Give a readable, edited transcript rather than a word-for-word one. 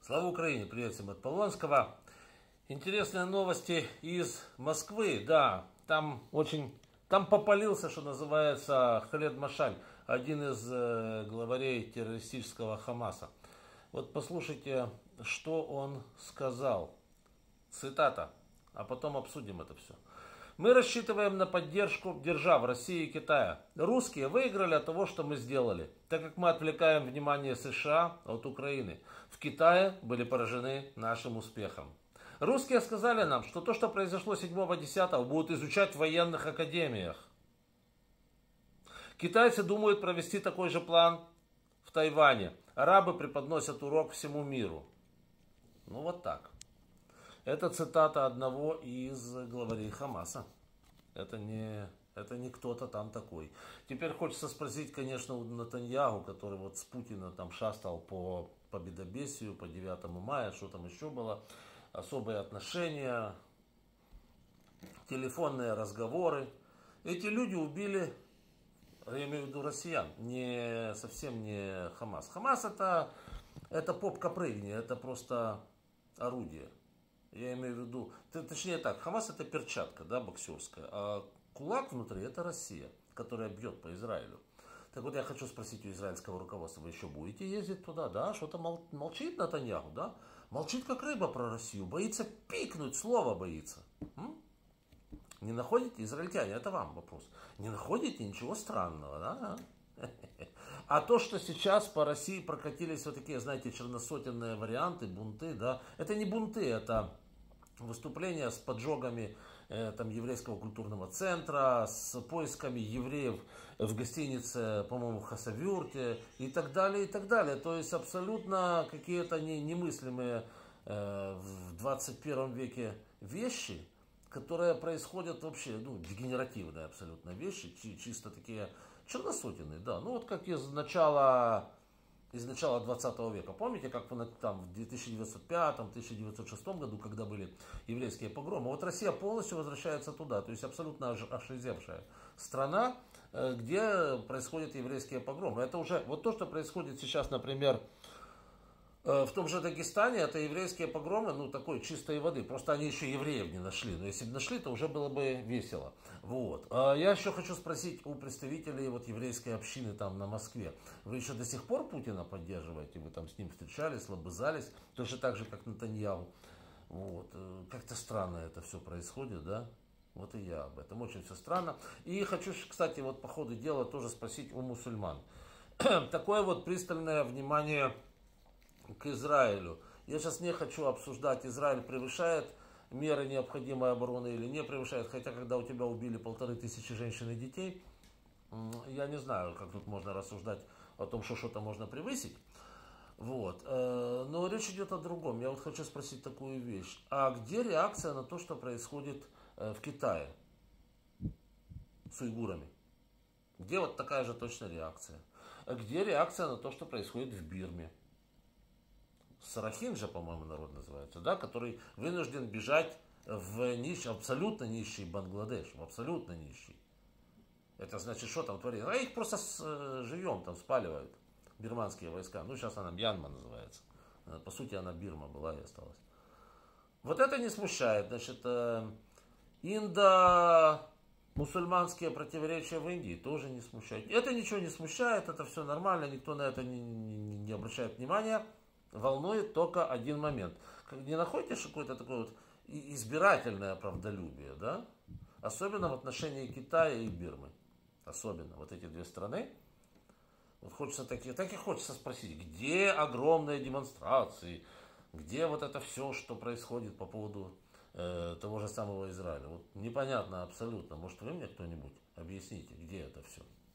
Слава Украине! Привет всем от Полонского. Интересные новости из Москвы. Да, там попалился, что называется, Халед Машаль, один из главарей террористического Хамаса. Вот послушайте, что он сказал. Цитата, а потом обсудим это все. Мы рассчитываем на поддержку держав России и Китая. Русские выиграли от того, что мы сделали, так как мы отвлекаем внимание США от Украины. В Китае были поражены нашим успехом. Русские сказали нам, что то, что произошло 7-10, будут изучать в военных академиях. Китайцы думают провести такой же план в Тайване. Арабы преподносят урок всему миру. Ну вот так. Это цитата одного из главарей Хамаса. Это не кто-то там такой. Теперь хочется спросить, конечно, у Нетаньяху, который вот с Путина там шастал по победобесию, по 9 мая, что там еще было, особые отношения, телефонные разговоры. Эти люди убили, я имею в виду россиян, совсем не Хамас. Хамас это попка-прыгни, это просто орудие. Я имею в виду, точнее так, Хамас это перчатка, да, боксерская, а кулак внутри это Россия, которая бьет по Израилю. Так вот я хочу спросить у израильского руководства, вы еще будете ездить туда, да, что-то молчит Нетаньяху, да, молчит как рыба про Россию, боится пикнуть, слово боится. Не находите, израильтяне, это вам вопрос, не находите ничего странного, да? А то, что сейчас по России прокатились вот такие, знаете, черносотенные варианты, бунты, да, это не бунты, это выступления с поджогами там, еврейского культурного центра, с поисками евреев в гостинице, по-моему, в Хасавюрте и так далее, и так далее. То есть абсолютно какие-то немыслимые в 21 веке вещи, которые происходят вообще, дегенеративные абсолютно вещи, чисто такие черносотенные, да. Ну вот как из начала 20 века. Помните, как там в 1905-1906 году, когда были еврейские погромы, вот Россия полностью возвращается туда, то есть абсолютно ошизевшая страна, где происходят еврейские погромы. Это уже, вот то, что происходит сейчас, например, в том же Дагестане, это еврейские погромы, такой чистой воды. Просто они еще евреев не нашли. Но если бы нашли, то уже было бы весело. Вот. Я еще хочу спросить у представителей вот еврейской общины там на Москве. Вы еще до сих пор Путина поддерживаете? Вы там с ним встречались, лобызались? Точно так же, как Нетаньяху. Вот. Как-то странно это все происходит, да? Вот и я об этом. Очень все странно. И хочу, кстати, вот по ходу дела тоже спросить у мусульман. Такое вот пристальное внимание к Израилю. Я сейчас не хочу обсуждать, Израиль превышает меры необходимой обороны или не превышает. Хотя, когда у тебя убили 1500 женщин и детей, я не знаю, как тут можно рассуждать о том, что что-то можно превысить. Вот. Но речь идет о другом. Я вот хочу спросить такую вещь. А где реакция на то, что происходит в Китае с уйгурами? Где вот такая же точная реакция? А где реакция на то, что происходит в Бирме? Сарахинджа, по-моему, народ называется, да, который вынужден бежать в абсолютно нищий Бангладеш, в абсолютно нищий. Это значит, что там творится? А их просто живьем там спаливают, бирманские войска. Сейчас она Мьянма называется. По сути, она Бирма была и осталась. Вот это не смущает. Значит, мусульманские противоречия в Индии тоже не смущают. Это ничего не смущает, это все нормально, никто на это не обращает внимания. Волнует только один момент. Не находите какое-то такое вот избирательное правдолюбие, да? Особенно в отношении Китая и Бирмы. Особенно вот эти две страны. Вот хочется так и хочется спросить, где огромные демонстрации, где вот это все, что происходит по поводу того же самого Израиля. Вот непонятно абсолютно. Может, вы мне кто-нибудь объясните, где это все?